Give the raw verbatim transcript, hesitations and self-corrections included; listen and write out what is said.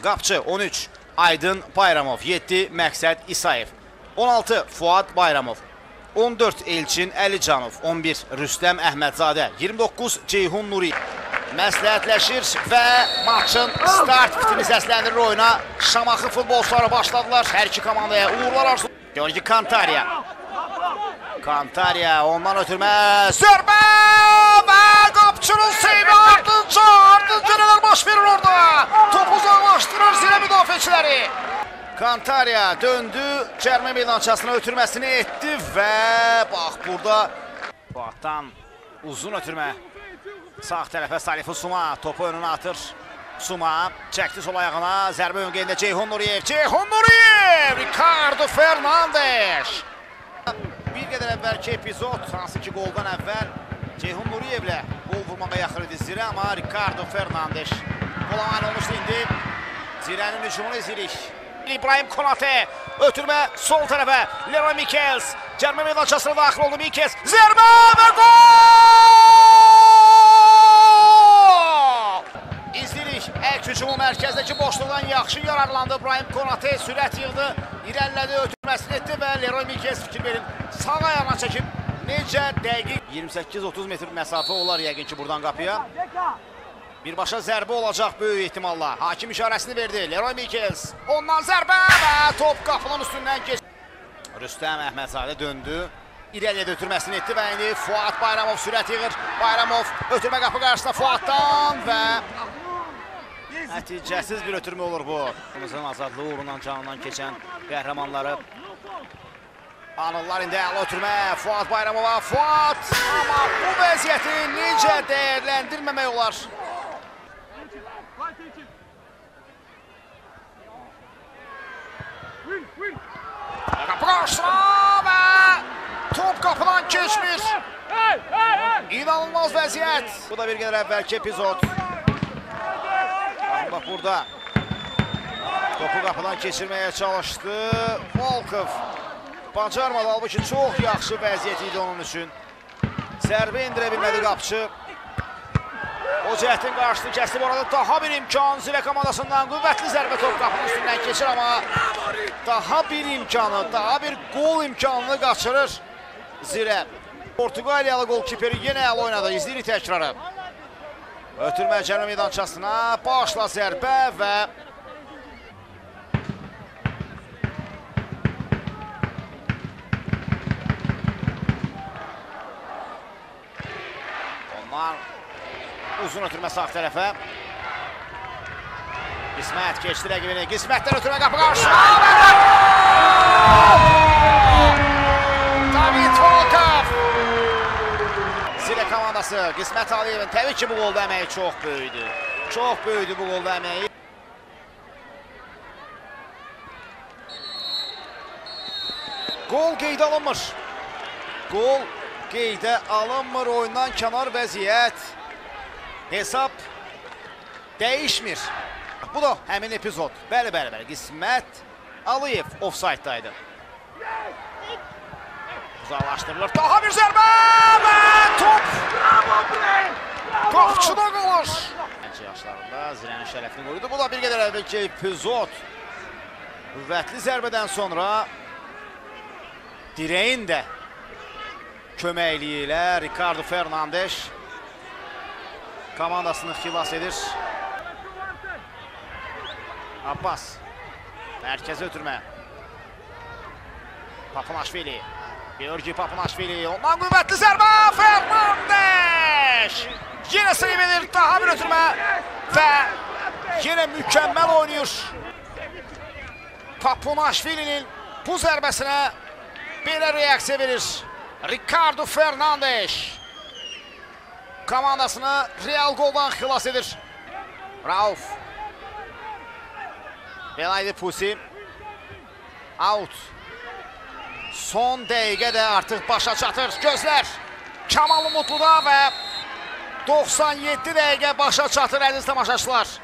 Qapçı on üç, Aydın Bayramov, yeddi Məqsəd İsayev, on altı Fuad Bayramov, on dörd Elçin Əlicanov, on bir Rüstəm Əhmədzadə, iyirmi doqquz Ceyhun Nuri. Məsləhətləşir və maçın start bitimi səsləndirir oyuna. Şamaxı futbolçuları başladılar. Hər iki komandaya uğurlar arzu. Georgi Kantarya. Kantarya ondan ötürmə. Zərbə və qapçının seyvi ardınca. Ardınca nələr baş verir orada. Topu uzaqlaşdırır zirə müdafiəçiləri. Kantarya döndü. Cərmə meydançasına ötürməsini etdi və bax burada Fuaddan uzun ötürmə. Sağ tərəfə Salifu Suma topu önünə atır. Suma çəkdi sol ayağına. Zərbə öngəyində Ceyhun Nuriyev. Ceyhun Nuriyev! Ricardo Fernandes. Bir qədər əvvəlki epizod, hansı ki qoldan əvvəl Ceyhun Nuriyevlə qol vurmağa yaxın idi Zirə, amma Ricardo Fernandes qola mane olmuşdu indi. Zirənin hücumunu izləyirik. İbrahim Konate ötürmə sol tərəfə. Leroy Mikels cərmə meydançasına daxil oldu. Mikels zərbə və gol! Əks hücumu mərkəzdəki boşluqdan yaxşı yararlandı. İbrahim Konate sürət yığdı, irəlilədi, ötürməsini etdi və Leroy Mikels fikir verin. Sağ ayağına çəkib necə dəqiq iyirmi səkkiz otuz metr məsafə olar yəqin ki buradan qapıya. Birbaşa zərbə olacaq böyük ehtimalla. Hakim işarəsini verdi. Leroy Mikels ondan zərbə və top qapının üstündən keçdi. Rüstəm Əhmədzadə döndü. İrəliyə də ötürməsini etdi və indi Fuad Bayramov sürət yığır. Bayramov ötürmə qapı qarşısında Fuaddan və nəticəsiz bir ötürmə olur bu. Qımızın azadlığı uğrundan canından keçən qəhrəmanları anırlar indi əla ötürmə. Fuad Bayramova, Fuad! Amma bu vəziyyəti necə dəyərləndirməmək olar? Qapı qarşısına və top qapıdan keçmir. İnanılmaz vəziyyət. Bu da bir qədər əvvəlki epizod. Bax burada topu qapıdan keçirməyə çalışdı. Volkov bacarmadı, halbuki çox yaxşı vəziyyət idi onun üçün. Zərbə indirə bilmədi qapçı. O cəhdin qarşısını kəsdi. Orada daha bir imkan Zirə komandasından qüvvətli zərbə top qapının üstündən keçir, amma daha bir imkanı, daha bir qol imkanını qaçırır Zirə. Portuqaliyalı qolkiperi yenə əla oynadı. İzləyirik təkrarı. Ötürmə cərmə meydançasına, başla zərbə və ondan uzun ötürmə sağ tərəfə. Qismət keçdi rəqibini. Qismətdən ötürmə qapı qarşısına. David Volkov. Zirə komandası Qismət Aliyevin təbii ki bu qolda əməyi çox böyüdü. Çox böyüdü bu qolda əməyi. Qol qeydə alınmır. Qol qeydə alınmır. Oyundan kənar vəziyyət. Hesab dəyişmir. Bu da həmin epizod. Bəli, bəli, bəli. Qismət Aliyev ofsayddaydı. Uzaqlaşdırılır. Daha bir zərbə və top qapçıda qalır. Gəncə yaşlarında Zirənin şərəfini qoydu. Bu da bir qədər əvvəlki epizod. Qüvvətli zərbədən sonra direğin də köməkliyi ilə Ricardo Fernandes komandasını xilas edir. Abbas mərkəzə ötürmə. Papunaşvili. Georgi Papunaşvili. Ondan qüvvətli zərbə. Fernandes. Yenə seyv edir. Daha bir ötürmə. Və yenə mükəmməl oynayır. Papunaşvilinin bu zərbəsinə belə reaksiya verir Ricardo Fernandes. Komandasını Real qoldan xilas edir. Rauf. Belaydi Pusi. Out. Son dəqiqə də artıq başa çatır. Gözlər Kamal Umutluda və doxsan yeddi dəqiqə başa çatır əziz tamaşaçılar.